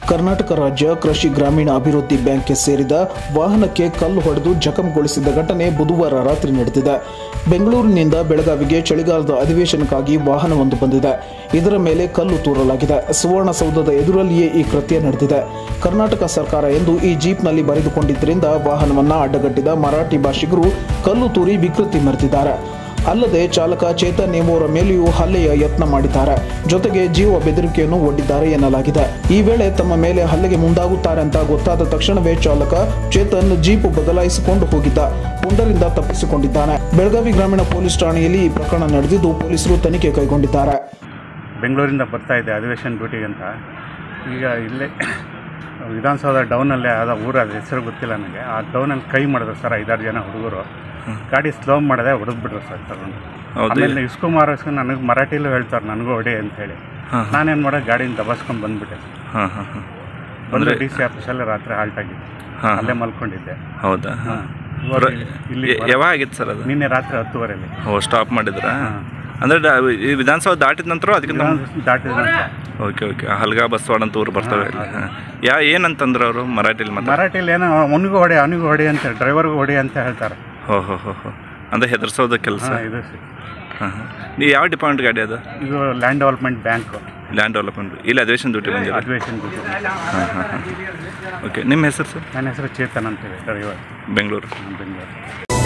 ಕರ್ನಾಟಕ ರಾಜ್ಯ ಕೃಷಿ ಗ್ರಾಮೀಣ ಅಭಿವೃದ್ಧಿ ಬ್ಯಾಂಕ್ಗೆ ಸೇರಿದ ವಾಹನಕ್ಕೆ ಕಲ್ಲು ಹೊಡೆದು ಜಖಂಗೊಳಿಸಿದ ಘಟನೆ ಬುಧವಾರ ರಾತ್ರಿ ನಡೆದಿದೆ. ಬೆಂಗಳೂರಿನಿಂದ ಬೆಳಗಾವಿಗೆ ಚಳಿಗಾಲದ ಅಧಿವೇಶನಕ್ಕಾಗಿ ವಾಹನವೊಂದು ಬಂದಿದೆ. ಇದರ ಮೇಲೆ ಕಲ್ಲು ತೂರಲಾಗಿದೆ. ಸುವರ್ಣಸೌಧದ ಎದುರಲ್ಲಿಯೇ ಈ ಕೃತ್ಯ ನಡೆದಿದೆ. ಕರ್ನಾಟಕ ಸರ್ಕಾರ ಎಂದು ಈ ಜೀಪ್ನಲ್ಲಿ ಬರೆದುಕೊಂಡಿದ್ದರಿಂದ ವಾಹನವನ್ನು ಅಡ್ಡಗಟ್ಟಿದ ಮರಾಠಿ ಭಾಷಿಗರು ಕಲ್ಲು ತೂರಿ ವಿಕೃತಿ ಮೆರೆದಿದ್ದಾರೆ. ಅಲ್ಲದೆ ಚಾಲಕ ಚೇತನ್ ಎಂಬುವರ ಮೇಲೆಯೂ ಹಲ್ಲೆಯ ಯತ್ನ ಮಾಡಿದ್ದಾರೆ. ಜೊತೆಗೆ ಜೀವ ಬೆದರಿಕೆಯನ್ನು ಒಡ್ಡಿದ್ದಾರೆ ಎನ್ನಲಾಗಿದೆ. ಈ ವೇಳೆ ತಮ್ಮ ಮೇಲೆ ಹಲ್ಲೆಗೆ ಮುಂದಾಗುತ್ತಾರೆ ಅಂತ ಗೊತ್ತಾದ ತಕ್ಷಣವೇ ಚಾಲಕ ಚೇತನ್ ಜೀಪ್ ಬದಲಾಯಿಸಿಕೊಂಡು ಹೋಗಿದ್ದ. ಪುಂಡರಿಂದ ತಪ್ಪಿಸಿಕೊಂಡಿದ್ದಾನೆ. ಬೆಳಗಾವಿ ಗ್ರಾಮೀಣ ಪೊಲೀಸ್ ಠಾಣೆಯಲ್ಲಿ ಈ ಪ್ರಕರಣ ನಡೆದಿದ್ದು ಪೊಲೀಸರು ತನಿಖೆ ಕೈಗೊಂಡಿದ್ದಾರೆ. ಬೆಂಗಳೂರಿಂದ ಬರ್ತಾ ಇದೆ ಅಧಿವೇಶನ ಡ್ಯೂಟಿಗೆ ಅಂತ. ಈಗ ಇಲ್ಲೇ ವಿಧಾನಸೌಧ ಡೌನಲ್ಲಿ ಆದ ಊರ ಹೆಸರು ಗೊತ್ತಿಲ್ಲ ನನಗೆ. ಆ ಡೌನಲ್ಲಿ ಕೈ ಮಾಡಿದ್ರು ಸರ್ 5-6 ಜನ ಹುಡುಗರು. ಗಾಡಿ ಸ್ಲೋ ಮಾಡಿದೆ, ಹೊಡೆದ್ಬಿಟ್ರು ಸರ್ ತಗೊಂಡು. ಆಮೇಲೆ ಇಸ್ಕುಮಾರ್ ನನಗೆ ಮರಾಠಿಲೂ ಹೇಳ್ತಾರೆ ನನಗೂ ಹೊಡೆ ಅಂತೇಳಿ. ನಾನೇನು ಮಾಡೋದು ಗಾಡಿನ ದಬಾಸ್ಕೊಂಡು ಬಂದುಬಿಟ್ಟೆ. ಬಂದರೆ DC ಆಫೀಸಲ್ಲೇ ರಾತ್ರಿ ಹಾಲ್ಟ್ ಆಗಿತ್ತು. ಅಲ್ಲೇ ಮಲ್ಕೊಂಡಿದ್ದೆ. ಹೌದಾ? ಇಲ್ಲಿ ಯಾವಾಗ ಆಗಿತ್ತು ಸರ್ ಅದು? ನಿನ್ನೆ ರಾತ್ರಿ 10:30. ಸ್ಟಾಪ್ ಮಾಡಿದ್ರಾ? ಅಂದರೆ ಈ ವಿಧಾನಸೌಧ ದಾಟಿದ ನಂತರ ಅದಕ್ಕೆ ದಾಟಿದ ನಂತರ. ಓಕೆ. ಹಲ್ಗಾ ಬಸವಾಡ ಅಂತ ಊರು ಬರ್ತವೆ. ಏನಂತಂದ್ರೆ ಅವರು ಮರಾಠಿಲಿ ಏನೋ ಅವನಿಗೂ ಹೊಡೆ ಅಂತ ಡ್ರೈವರ್ಗೂ ಹೊಡೆ ಅಂತ ಹೇಳ್ತಾರೆ. ಹೋ ಅಂದರೆ ಹೆದರ್ಸೋದ ಕೆಲಸ ಇದು. ನೀವು ಯಾವ ಡಿಪಾರ್ಟ್ಮೆಂಟ್ ಗಾಡಿ ಅದು? ಇದು land development bank. Land development. ಇಲ್ಲಿ ಅಧಿವೇಶನ ಡ್ಯೂಟಿ ಬಂದಿದೆ. ಅಧಿವೇಶನ ಡ್ಯೂಟಿ. ಓಕೆ. ನಿಮ್ಮ ಹೆಸರು ಸರ್? ನನ್ನ ಹೆಸರು ಚೇತನ್ ಅಂತೇಳಿ, ಡ್ರೈವರ್. ಬೆಂಗಳೂರು.